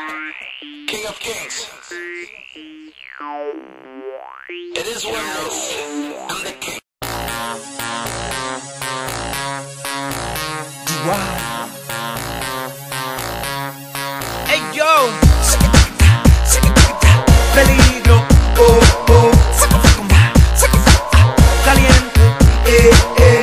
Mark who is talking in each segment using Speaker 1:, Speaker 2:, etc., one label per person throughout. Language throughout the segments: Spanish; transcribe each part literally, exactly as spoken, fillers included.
Speaker 1: King of Kings. It is what it is. I'm the king.
Speaker 2: Hey yo, peligro, oh oh, caliente, eh eh,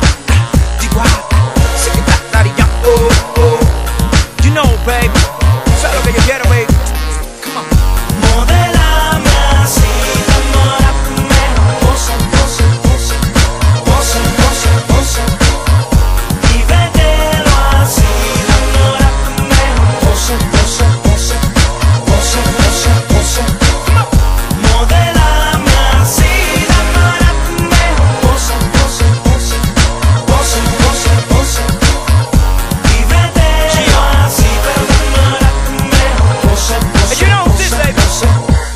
Speaker 2: daddy, oh oh, you know baby, sabes lo que yo quiero baby, come on. Modelame así, enamórame, pose, pose, pose, pose, pose, pose, y vételo así, enamórame, pose, pose, pose, pose, pose, pose, modelame así, enamórame, pose, pose, pose, pose, pose, pose, y vételo así, pero enamórame, pose, pose, pose, pose.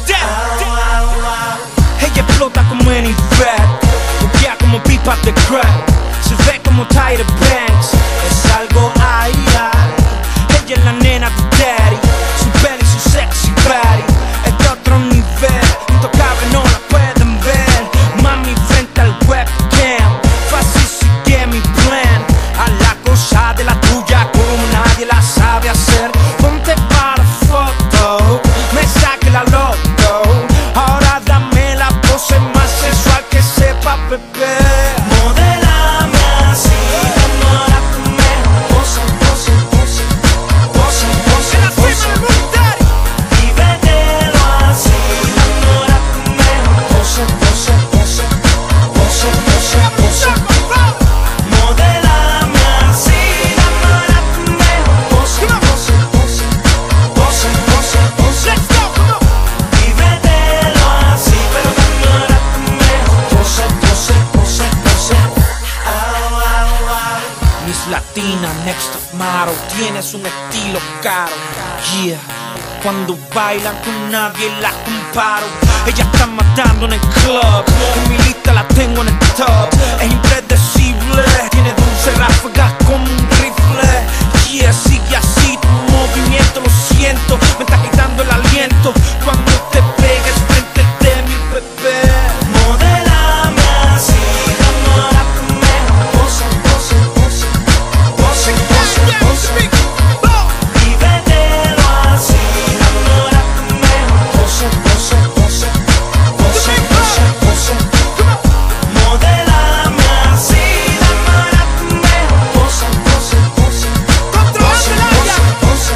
Speaker 2: Ella explota como any fat, buquea como pipa de crack, se ve como Tyra Banks, es algo ay ay. Ella es la nena de daddy, su peli, su sexy body, es de otro nivel, intocable no la pueden ver. Mami frente al webcam, fácil sigue mi plan, a la cosa de la tuya como nadie la sabe hacer. Ponte para foto, me saque la loto, ahora dame la pose más sensual que sepa beber. Modelame así, enamórame, pose, pose, pose, pose, pose, pose, y vételo así, enamórame, pose, pose, pose, pose, pose, pose, modelame así, enamórame, pose, pose, pose, pose, pose, pose, y vételo así, pero enamórame, pose, pose, pose, pose. Au, au, au. Miss Latina, next top model, tienes un estilo caro, yeah. Cuando bailan con nadie la comparo. Ella está matando en el club, en mi lista la tengo en el top. Es impredecible, tiene dulce ráfagas como un rifle. Yeah, sigue así tu movimiento, lo siento, me está quitando el aliento cuando te pegues frente de mi bebé. Modelame así, enamórame, pose, pose, pose, pose, pose, pose, y vételo así, enamórame, pose, pose, pose, pose, pose, pose, modelame así, enamórame, pose, pose, pose, pose, pose, pose,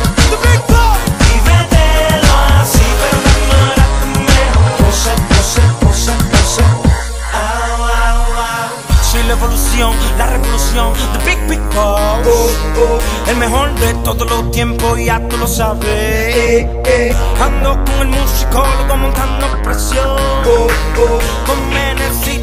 Speaker 2: y vételo así, pero enamórame, pose, pose, pose, pose. Au, au, au. Soy la evolución, la revolución, the big big boss, oh, oh. El mejor de todos los tiempos, ya tú lo sabes. Eh, eh. Ando con el musicólogo montando presión, oh, oh. Con energía